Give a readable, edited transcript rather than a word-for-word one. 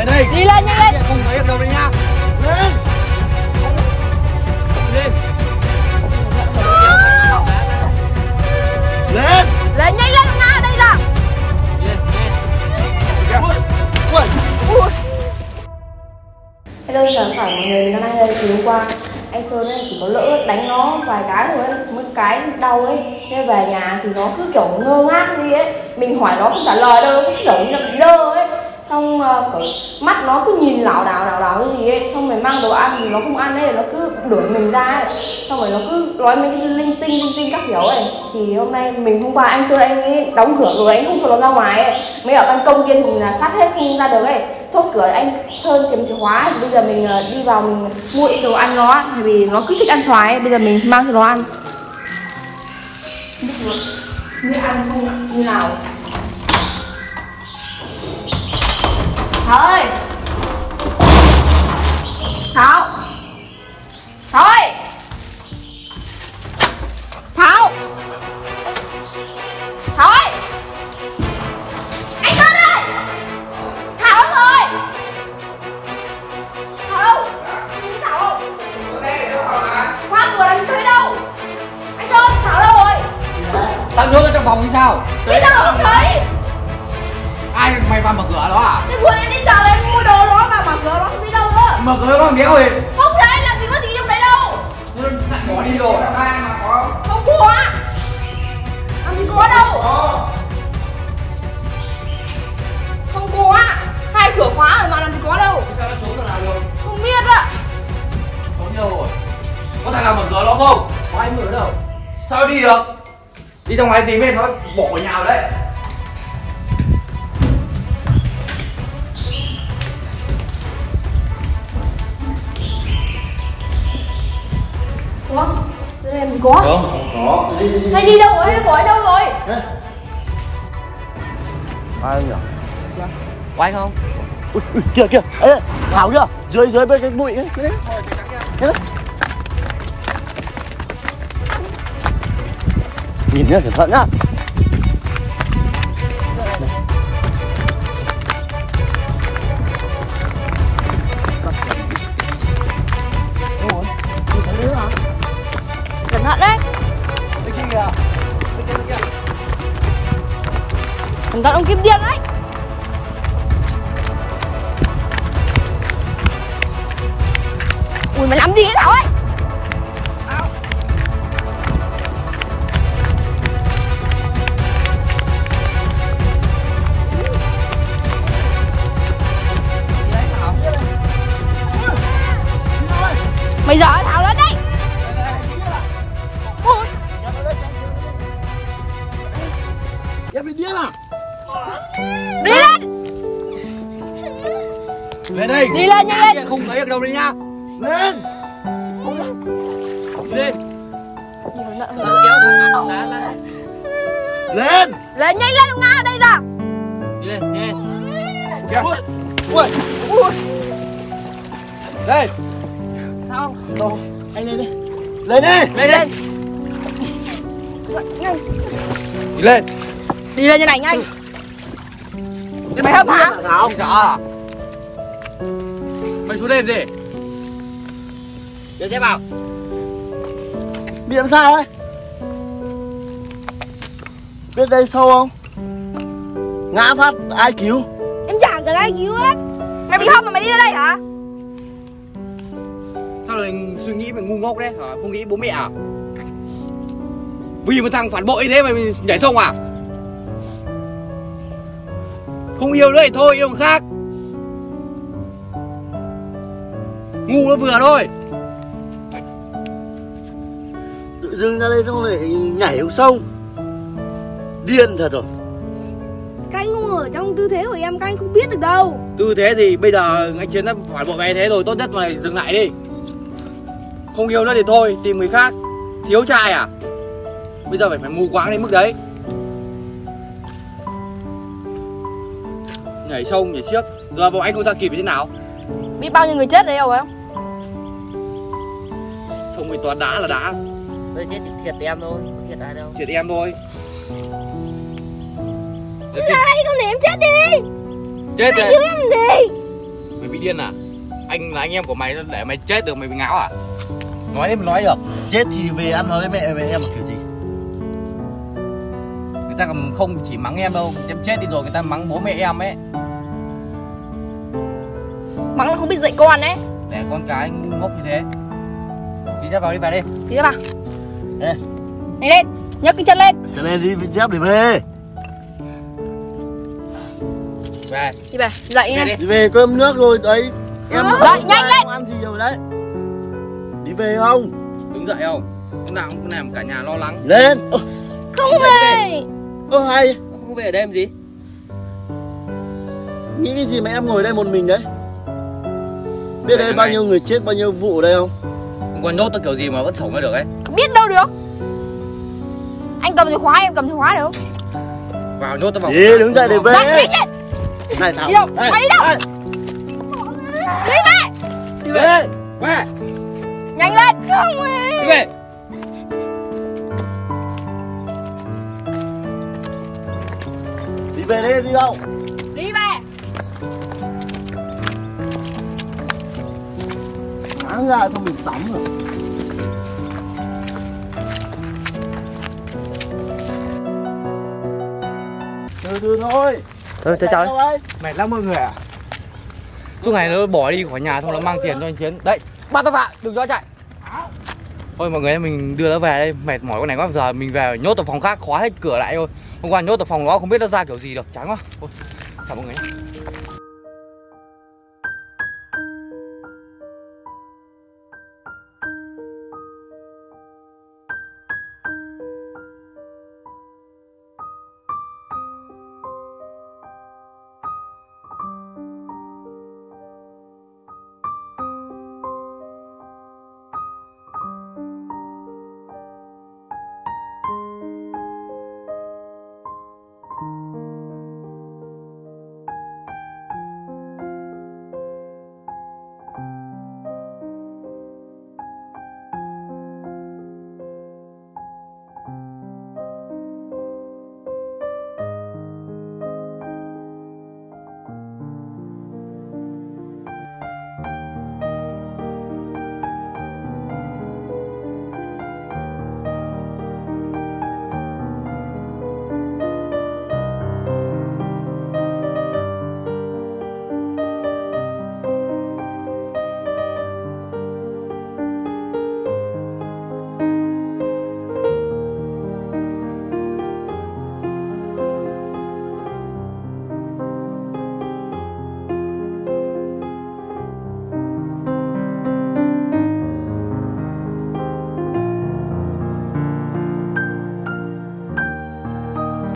đây. Đi lên nhanh lên. Không thấy được đâu đây nha. Lên. Lên. Lên. Lên nhanh lên, ngã ở đây rồi. Lên. Ui. Hello, chào tất cả mọi người, mình đang đây từ hôm qua anh Sơn ấy chỉ có lỡ đánh nó vài cái thôi ấy, mấy cái đau ấy, nên về nhà thì nó cứ kiểu ngơ ngác đi ấy, mình hỏi nó không trả lời đâu, nó cứ kiểu như là bị đơ ấy, xong kiểu mắt nó cứ nhìn lảo đảo cái gì ấy, xong rồi mang đồ ăn thì nó không ăn ấy, nó cứ đuổi mình ra ấy, xong rồi nó cứ nói mấy cái linh tinh các kiểu ấy. Thì hôm nay hôm qua anh Sơn anh ấy đóng cửa rồi, anh không cho nó ra ngoài ấy, mấy ở ban công kia thì mình là sát hết không ra được ấy, chốt cửa anh Sơn kiếm chìa khóa ấy. Bây giờ mình đi vào mình mua ít đồ ăn nó, bởi vì nó cứ thích ăn xoài ấy. Bây giờ mình mang cho nó ăn. Biết ăn không như nào. Thảo ơi, Thảo ơi, Thảo ơi, anh Sơn ơi, Thảo đâu rồi? Thảo đâu? Nhìn Thảo không? Khoác cửa làm thấy đâu? Anh Sơn, Thảo đâu rồi? Tao nhốt ở trong phòng như sao? Bây giờ không thấy. Ai mày vào mở cửa đó à? Thế vừa em đi chợ em mua đồ nó vào mở cửa nó không thấy đâu nữa. Mở cửa nó không đéo gì. Không thấy, làm gì có gì trong đấy đâu. Lại bỏ đi rồi. Ai mà có? Không có. Làm gì có đâu. Không có. Hai cửa khóa rồi mà làm gì có đâu. Sao nó trốn ở nào được? Không biết ạ. Trốn đi đâu rồi? Có thằng nào mở cửa nó không? Có ai mở đâu? Sao nó đi được? Đi ra ngoài tìm bên nó bỏ khỏi nhà rồi đấy. Ủa? Thế em gì có? Không có. Hay đi đâu rồi? Hay bỏ ở đâu rồi? Ai nhỉ? Có anh không? Ui, kìa kìa, ê, Thảo kìa, dưới bên cái bụi ấy. Đấy. Nhìn nhá, cẩn thận nhá. Cẩn thận đấy. Cẩn thận ông Kim Điên đấy. Ui mày làm gì đấy Thảo ơi? Mày giở Thảo lên đây. Ui. Em bị điên à? Đi lên. Lên đây. Đi lên nhanh lên. Không thấy được đâu đây nha. Lên. Lên. Lên. Lên nhanh lên, ông ngã ở đây rồi. Đi lên, đi lên. Ui. Đây. Sao? Đâu? Anh lên đi. Lên đi. Lên lên. Đi lên. Đi lên như này nhanh. Mày hâm hả? Không sợ à? Mày xuống lên gì? Đưa xe vào. Bị làm sao ấy? Biết đây sâu không? Ngã phát ai cứu? Em chẳng cần ai cứu hết. Mày bị hâm mà mày đi ra đây hả? Sao lại suy nghĩ về ngu ngốc đấy hả? Không nghĩ bố mẹ à? Vì một thằng phản bội thế mà mày nhảy sông à? Không yêu nữa thì thôi, yêu thằng khác. Ngu nó vừa thôi. Tự dưng ra đây xong lại nhảy xuống sông. Điên thật rồi. Các anh không ở trong tư thế của em, các anh không biết được đâu. Tư thế gì? Bây giờ anh Chiến đã phản bội mày thế rồi, tốt nhất mày dừng lại đi. Không yêu nữa thì thôi, tìm người khác. Thiếu trai à? Bây giờ phải mù quáng đến mức đấy. Nhảy sông, nhảy xiếc. Giờ bọn anh không ra kịp thì thế nào? Biết bao nhiêu người chết đấy rồi không? Sông thì toàn đá là đá. Tôi chết thì thiệt em thôi, có thiệt ai đâu. Thiệt em thôi. Chứ này, con để em chết đi. Chết Mày rồi. cứu em làm gì? bị điên à? Anh là anh em của mày, để mày chết được mày bị ngáo à? Nói đấy mà nói được. Chết thì về ăn nói với mẹ em là kiểu gì? Người ta còn không chỉ mắng em đâu, em chết đi rồi người ta mắng bố mẹ em ấy. Mắng là không biết dạy con đấy. Để con cái ngốc như thế. Đi ra vào đi, về đi. Đi ra vào. Ê, Này lên, nhấc cái chân lên. cho nên đi với dép để về. Về. Đi về, dậy Về đi. đi. Đi về cơm nước rồi đấy. Em Dậy nhanh lên. không ăn gì rồi đấy. Đi về không? Đứng dậy không? Lúc nào cũng làm cả nhà lo lắng. Lên. Không về. Ô hay. Không về ở đây làm gì? Nghĩ cái gì mà em ngồi đây một mình đấy? Biết Về đây thằng bao này. nhiêu người chết, bao nhiêu vụ ở đây không? Hôm qua nhốt nó kiểu gì mà vẫn sống ra được ấy. Biết đâu được. Anh cầm chìa khóa, em cầm chìa khóa được không? Vào nhốt nó vào. Đi đứng dậy để về. Dậy nhanh lên. Này Thảo. Đi đâu? Đây, Mày đi đâu? đây. Đi về. Đi về. Về. Nhanh lên. Không về. Đi về. Đi về đây đi đâu? Đi về. Sáng ra cho mình tắm rồi. Từ từ thôi. Thôi chào Đâu ấy? Mệt lắm mọi người ạ. Suốt ngày nó bỏ đi khỏi nhà xong nó mang tiền cho anh Chiến. Đấy, bắt tao vào, đừng cho chạy. Thôi mọi người mình đưa nó về đây, mệt mỏi con này quá, giờ mình về nhốt ở phòng khác, khóa hết cửa lại thôi. Hôm qua nhốt ở phòng đó không biết nó ra kiểu gì được, chán quá. Thôi, chào mọi người.